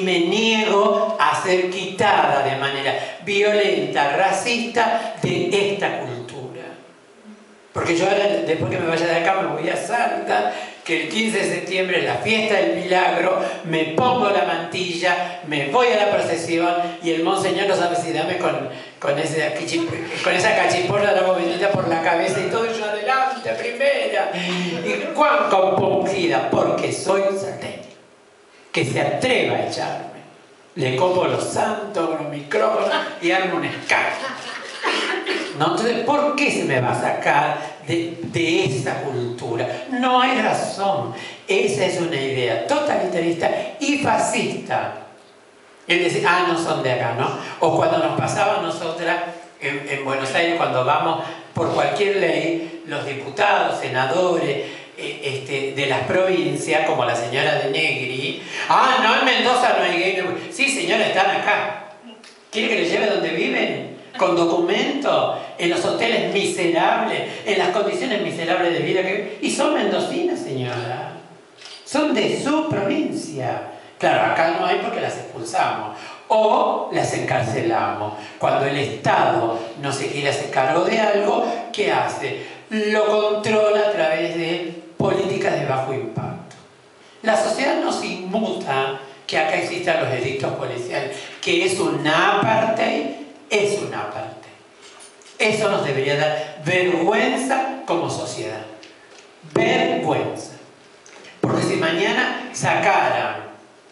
Me niego a ser quitada de manera violenta, racista de esta cultura. Porque yo ahora, después que me vaya de acá, me voy a Salta, que el 15 de septiembre es la fiesta del milagro, me pongo la mantilla, me voy a la procesión y el monseñor no sabe si dame con esa cachiporra de la bovinita por la cabeza y todo, y yo adelante, primera. Y cuán compungida, porque soy salteña. Que se atreva a echarme. Le copo los santos, los micrófonos y armo un escape. ¿No? Entonces, ¿por qué se me va a sacar de esa cultura? No hay razón. Esa es una idea totalitarista y fascista. Es decir, no son de acá, ¿no? O cuando nos pasaba a nosotras en Buenos Aires, cuando vamos por cualquier ley, los diputados, senadores, de las provincias, como la señora de Negri, no, en Mendoza no hay gay. Sí, señora, están acá. ¿Quiere que le lleve donde viven? Con documento, en los hoteles miserables, en las condiciones miserables de vida que viven. Y son mendocinas, señora. Son de su provincia. Claro, acá no hay porque las expulsamos. O las encarcelamos. Cuando el Estado no se quiere hacer cargo de algo, ¿qué hace? Lo controla a través de políticas de bajo impacto. La sociedad nos inmuta que acá existan los edictos policiales, que es una apartheid, es una apartheid. Eso nos debería dar vergüenza como sociedad. Vergüenza. Porque si mañana sacaran,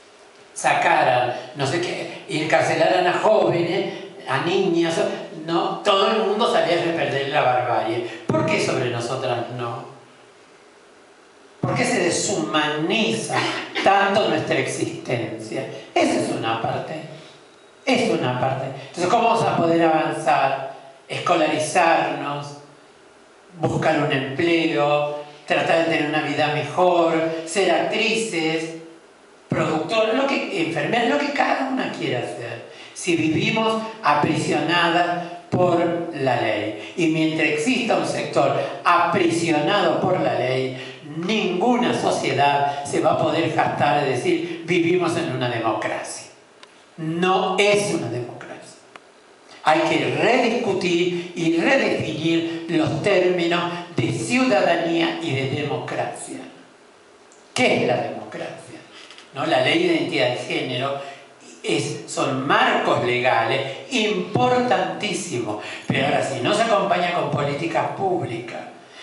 no sé qué, y encarcelaran a jóvenes, a niñas, no, todo el mundo salía a reprender la barbarie. ¿Por qué sobre nosotras no? ¿Por qué se deshumaniza tanto nuestra existencia? Esa es una parte. Es una parte. Entonces, ¿cómo vamos a poder avanzar? Escolarizarnos, buscar un empleo, tratar de tener una vida mejor, ser actrices, productoras, enfermeras, lo que cada una quiera hacer. Si vivimos aprisionadas por la ley. Y mientras exista un sector aprisionado por la ley, ninguna sociedad se va a poder jactar de decir vivimos en una democracia. No es una democracia. Hay que rediscutir y redefinir los términos de ciudadanía y de democracia. ¿Qué es la democracia? ¿No? La ley de identidad de género son marcos legales importantísimos, pero ahora si no se acompaña con políticas públicas,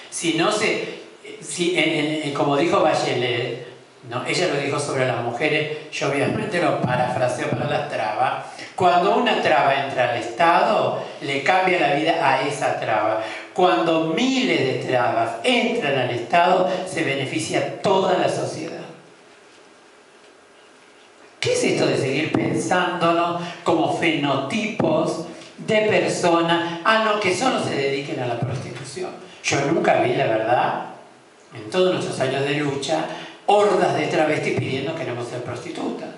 como dijo Bachelet, ¿no? Ella lo dijo sobre las mujeres, yo obviamente lo parafraseo para las trabas. Cuando una traba entra al Estado, le cambia la vida a esa traba. Cuando miles de trabas entran al Estado, se beneficia toda la sociedad. ¿Qué es esto de seguir pensándonos como fenotipos de personas que solo se dediquen a la prostitución? Yo nunca vi, la verdad, en todos nuestros años de lucha, hordas de travestis pidiendo queremos ser prostitutas.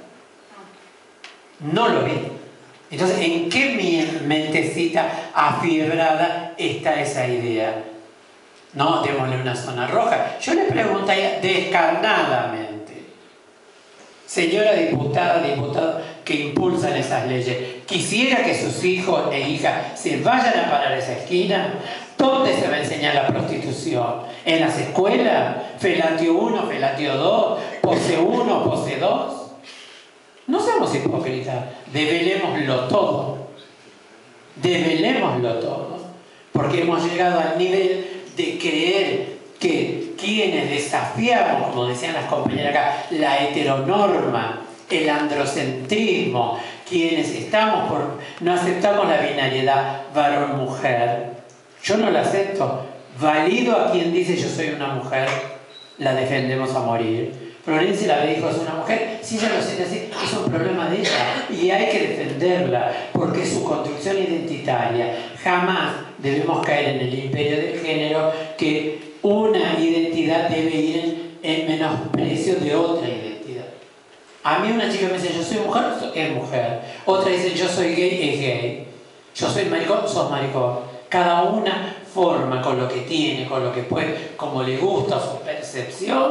No lo vi. Entonces, ¿en qué mentecita afiebrada está esa idea? No, démosle una zona roja. Yo le preguntaría descarnadamente, señora diputada, diputado que impulsan esas leyes, ¿quisiera que sus hijos e hijas se vayan a parar a esa esquina? ¿Dónde se va a enseñar la prostitución? ¿En las escuelas? ¿Felatio 1, Felatio 2, Pose 1, Pose 2? No seamos hipócritas, develémoslo todo. Develémoslo todo. Porque hemos llegado al nivel de creer que quienes desafiamos, como decían las compañeras acá, la heteronorma, el androcentrismo, quienes no aceptamos la binariedad varón-mujer. Yo no la acepto. Valido a quien dice yo soy una mujer, la defendemos a morir. Florencia la dijo, es una mujer, si ella lo siente así, es un problema de ella y hay que defenderla porque es su construcción identitaria. Jamás debemos caer en el imperio del género que una identidad debe ir en menosprecio de otra identidad. A mí una chica me dice, yo soy mujer, es mujer. Otra dice, yo soy gay, es gay. Yo soy maricón, sos maricón. Cada una forma con lo que tiene, con lo que puede, como le gusta, su percepción,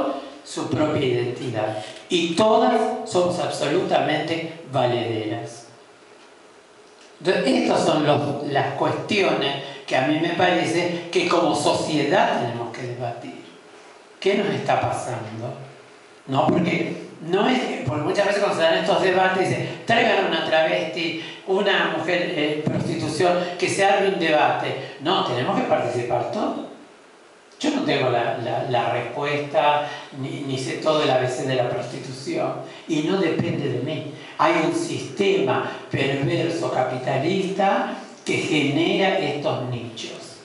su propia identidad. Y todas somos absolutamente valederas. Entonces, estas son las cuestiones que a mí me parece que como sociedad tenemos que debatir. ¿Qué nos está pasando? ¿No? Porque muchas veces cuando se dan estos debates dicen, traigan una travesti, una mujer en prostitución, que se arme un debate. No, tenemos que participar todos. Yo no tengo la respuesta, ni sé todo el ABC de la prostitución, y no depende de mí. Hay un sistema perverso capitalista que genera estos nichos,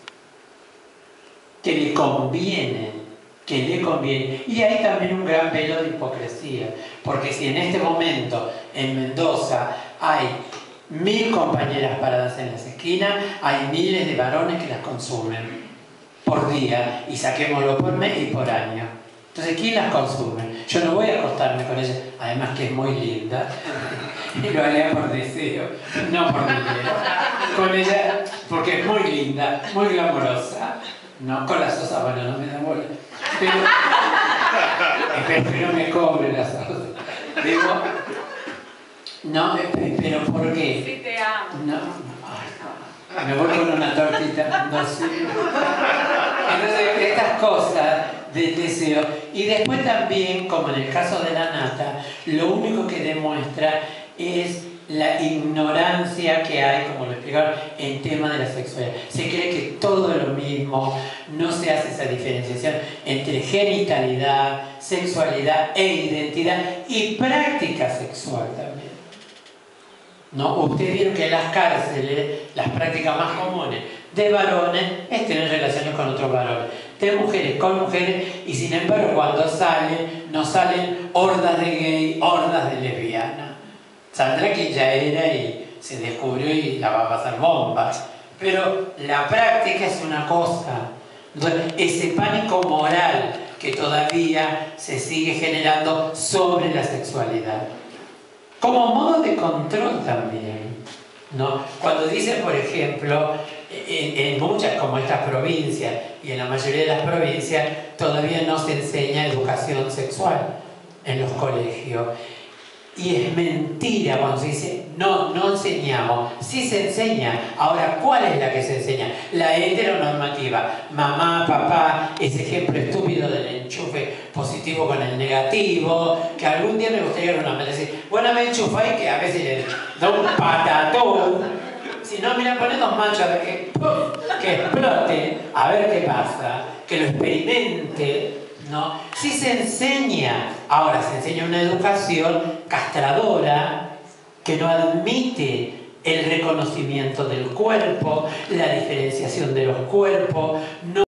que le convienen. Y hay también un gran velo de hipocresía, porque si en este momento en Mendoza hay 1000 compañeras paradas en las esquinas, hay miles de varones que las consumen por día, y saquémoslo por mes y por año. Entonces, ¿quién las consume? Yo no voy a acostarme con ella, además que es muy linda, y lo haría por deseo, no por dinero. Con ella, porque es muy linda, muy glamorosa. No, con la Sosa, bueno, no me da bola. Pero, espero que no me cobre la Sosa. Digo, no, pero ¿por qué? Sí, te amo. No, ay, me voy con una tortita, no sé. Entonces, estas cosas del deseo. Y después también, como en el caso de la nata, lo único que demuestra es la ignorancia que hay, como lo explicaron, en tema de la sexualidad. Se cree que todo es lo mismo, no se hace esa diferenciación entre genitalidad, sexualidad e identidad y práctica sexual también. ¿No? Ustedes vieron que en las cárceles las prácticas más comunes de varones es tener relaciones con otros varones, de mujeres con mujeres, y sin embargo cuando salen, no salen hordas de gay, hordas de lesbianas. Saldrá que ya era y se descubrió y la va a pasar bombas. Pero la práctica es una cosa. Ese pánico moral que todavía se sigue generando sobre la sexualidad. Como modo de control también, ¿no? Cuando dicen, por ejemplo, en muchas como estas provincias y en la mayoría de las provincias todavía no se enseña educación sexual en los colegios. Y es mentira cuando se dice, no enseñamos. Sí se enseña. Ahora, ¿cuál es la que se enseña? La heteronormativa. Mamá, papá, ese ejemplo estúpido del enchufe positivo con el negativo, que algún día me gustaría una vez decir, bueno, me enchufa y que a veces le da un patatón. Si no, mira, poné 2 machos a ver que explote, a ver qué pasa, que lo experimente. ¿No? Sí se enseña, ahora se enseña una educación castradora que no admite el reconocimiento del cuerpo, la diferenciación de los cuerpos, no